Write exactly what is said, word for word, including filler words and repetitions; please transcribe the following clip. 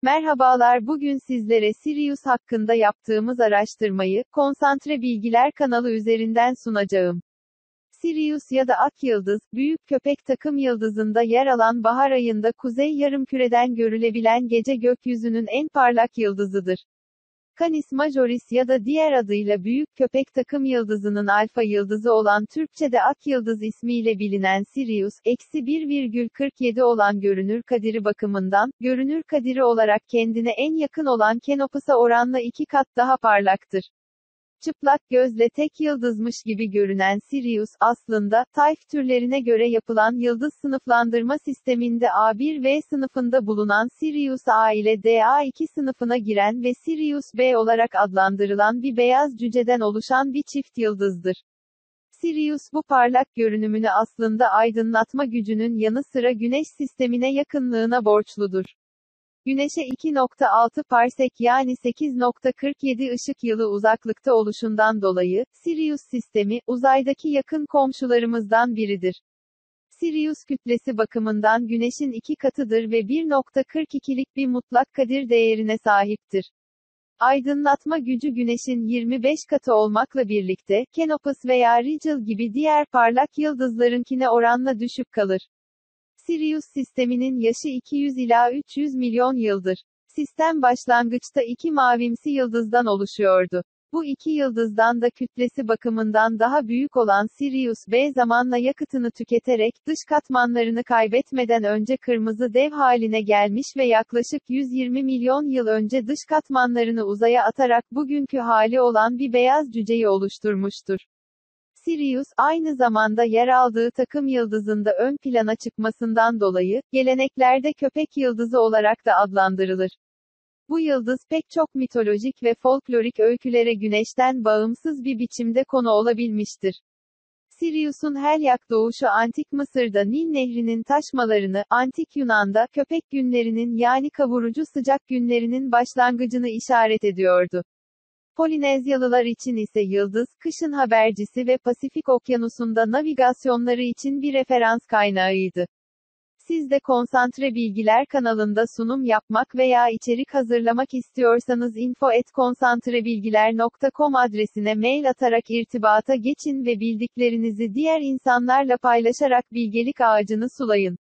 Merhabalar, bugün sizlere Sirius hakkında yaptığımız araştırmayı, Konsantre Bilgiler kanalı üzerinden sunacağım. Sirius ya da Akyıldız, büyük köpek takım yıldızında yer alan bahar ayında kuzey yarımküreden görülebilen gece gökyüzünün en parlak yıldızıdır. Canis Majoris ya da diğer adıyla büyük köpek takım yıldızının alfa yıldızı olan Türkçe'de Akyıldız ismiyle bilinen Sirius, eksi bir virgül kırk yedi olan görünür kadiri bakımından, görünür kadiri olarak kendine en yakın olan Canopus'a oranla iki kat daha parlaktır. Çıplak gözle tek yıldızmış gibi görünen Sirius, aslında, tayf türlerine göre yapılan yıldız sınıflandırma sisteminde A bir V sınıfında bulunan Sirius A ile D A iki sınıfına giren ve Sirius B olarak adlandırılan bir beyaz cüceden oluşan bir çift yıldızdır. Sirius bu parlak görünümünü aslında aydınlatma gücünün yanı sıra Güneş sistemine yakınlığına borçludur. Güneş'e iki nokta altı parsek yani sekiz nokta kırk yedi ışık yılı uzaklıkta oluşundan dolayı, Sirius sistemi, uzaydaki yakın komşularımızdan biridir. Sirius kütlesi bakımından Güneş'in iki katıdır ve bir nokta kırk ikilik bir mutlak kadir değerine sahiptir. Aydınlatma gücü Güneş'in yirmi beş katı olmakla birlikte, Canopus veya Rigel gibi diğer parlak yıldızlarınkine oranla düşük kalır. Sirius sisteminin yaşı iki yüz ila üç yüz milyon yıldır. Sistem başlangıçta iki mavimsi yıldızdan oluşuyordu. Bu iki yıldızdan da kütlesi bakımından daha büyük olan Sirius B zamanla yakıtını tüketerek, dış katmanlarını kaybetmeden önce kırmızı dev haline gelmiş ve yaklaşık yüz yirmi milyon yıl önce dış katmanlarını uzaya atarak bugünkü hali olan bir beyaz cüceyi oluşturmuştur. Sirius, aynı zamanda yer aldığı takım yıldızında ön plana çıkmasından dolayı, geleneklerde köpek yıldızı olarak da adlandırılır. Bu yıldız pek çok mitolojik ve folklorik öykülere Güneş'ten bağımsız bir biçimde konu olabilmiştir. Sirius'un helyak doğuşu Antik Mısır'da Nil Nehri'nin taşmalarını, Antik Yunan'da, köpek günlerinin yani kavurucu sıcak günlerinin başlangıcını işaret ediyordu. Polinezyalılar için ise yıldız, kışın habercisi ve Pasifik Okyanusu'nda navigasyonları için bir referans kaynağıydı. Siz de Konsantre Bilgiler kanalında sunum yapmak veya içerik hazırlamak istiyorsanız info at konsantrebilgiler nokta com adresine mail atarak irtibata geçin ve bildiklerinizi diğer insanlarla paylaşarak bilgelik ağacını sulayın.